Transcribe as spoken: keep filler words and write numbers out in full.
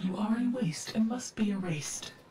You are a waste and must be erased.